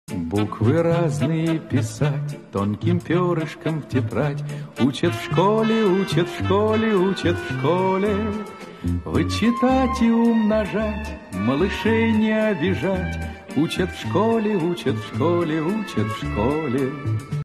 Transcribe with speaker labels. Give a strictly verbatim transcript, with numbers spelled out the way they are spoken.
Speaker 1: Буквы разные писать тонким перышком в тетрадь. Учат в школе, учат в школе, учат в школе. Вычитать и умножать, малышей не обижать. Учат в школе, учат в школе, учат в школе.